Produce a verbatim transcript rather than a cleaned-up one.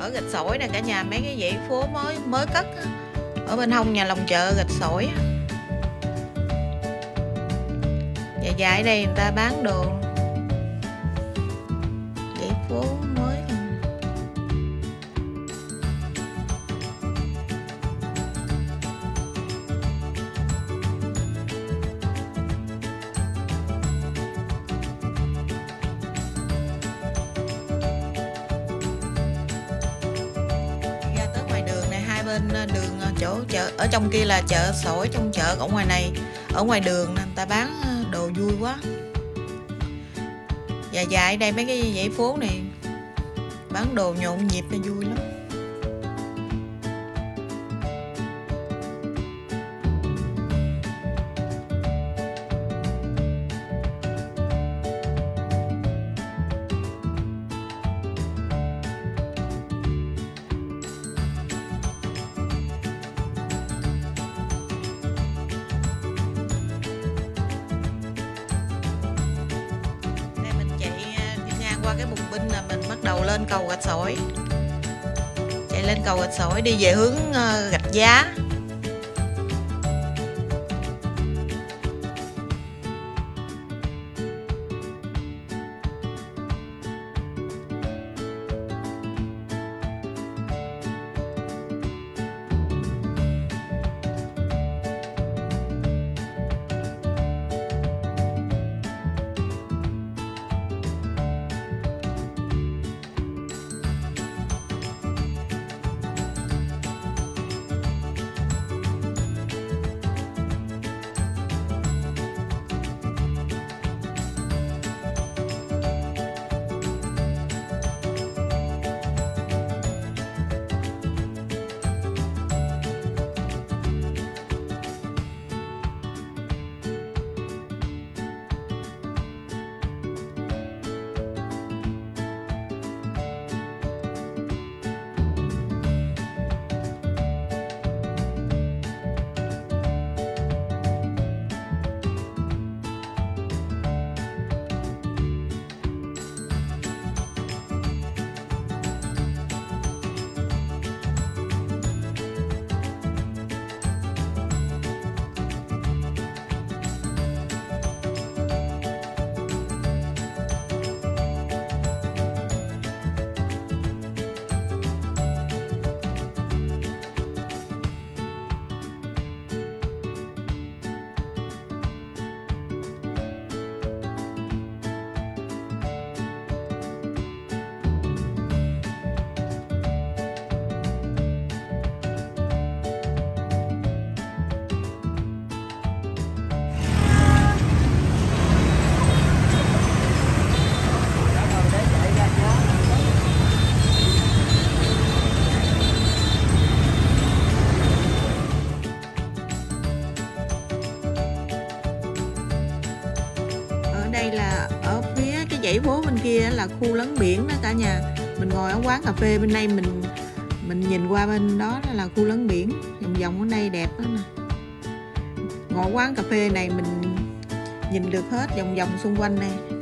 ở Gạch Sỏi nè cả nhà, mấy cái dãy phố mới mới cất á, ở bên hông nhà lòng chợ Gạch Sỏi. Dài dài đây người ta bán đồ dãy phố mới. Bên đường chỗ chợ, ở trong kia là chợ Sỏi trong chợ, ở ngoài này ở ngoài đường người ta bán đồ vui quá. Dài dài đây mấy cái dãy phố này bán đồ nhộn nhịp là vui lắm. Qua cái bùng binh là mình bắt đầu lên cầu Gạch Sỏi, chạy lên cầu Gạch Sỏi đi về hướng Rạch Giá. Đây là ở phía cái dãy phố bên kia là khu lấn biển đó cả nhà. Mình ngồi ở quán cà phê bên đây, mình mình nhìn qua bên đó là khu lấn biển, vòng vòng ở đây đẹp đó nè. Ngồi quán cà phê này mình nhìn được hết vòng vòng xung quanh này.